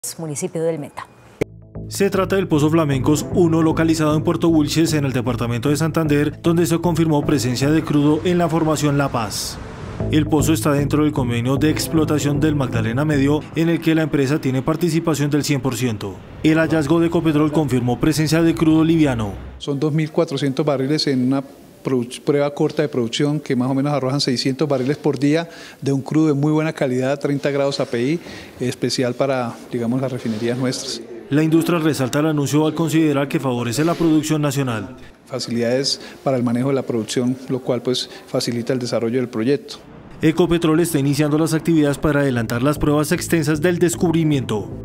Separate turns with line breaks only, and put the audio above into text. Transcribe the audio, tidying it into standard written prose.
municipio del Meta.
Se trata del Pozo Flamencos 1, localizado en Puerto Wilches, en el departamento de Santander, donde se confirmó presencia de crudo en la formación La Paz. El pozo está dentro del convenio de explotación del Magdalena Medio, en el que la empresa tiene participación del 100%. El hallazgo de Ecopetrol confirmó presencia de crudo liviano.
Son 2.400 barriles en una prueba corta de producción que más o menos arrojan 600 barriles por día de un crudo de muy buena calidad, 30 grados API, especial para, digamos, las refinerías nuestras.
La industria resalta el anuncio al considerar que favorece la producción nacional.
Facilidades para el manejo de la producción, lo cual pues facilita el desarrollo del proyecto.
Ecopetrol está iniciando las actividades para adelantar las pruebas extensas del descubrimiento.